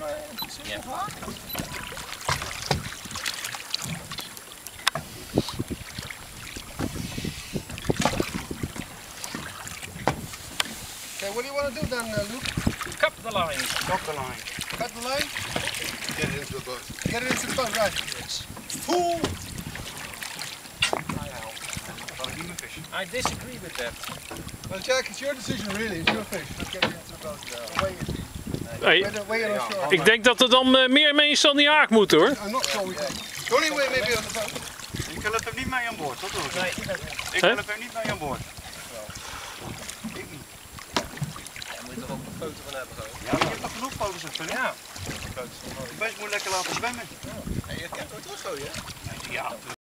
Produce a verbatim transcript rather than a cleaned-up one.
Yeah. Okay, what do you want to do then, uh, Luke? Cut the line. Cut the line. Cut the line? Get it into the boat. Get it into the boat, right? Yes. Fool! I disagree with that. Well, Jack, it's your decision really. It's your fish. Let's get it into the boat. Uh, weigh it. Hey, Weigh it- weigh it on shore. ik denk dat er dan uh, meer mensen dan die haak moeten hoor. I'm not sure we can. The only way maybe on the boat. Ik help hem niet mee aan boord, dat hoor. Nee, Ik Hè? help hem niet mee aan boord. Ik niet. daar moet je toch ook een foto van hebben gewoon. Ja, maar je hebt toch genoeg foto's op film? Ja. De beest moet lekker laten zwemmen. En je kan het ook teruggooien, hè? Ja.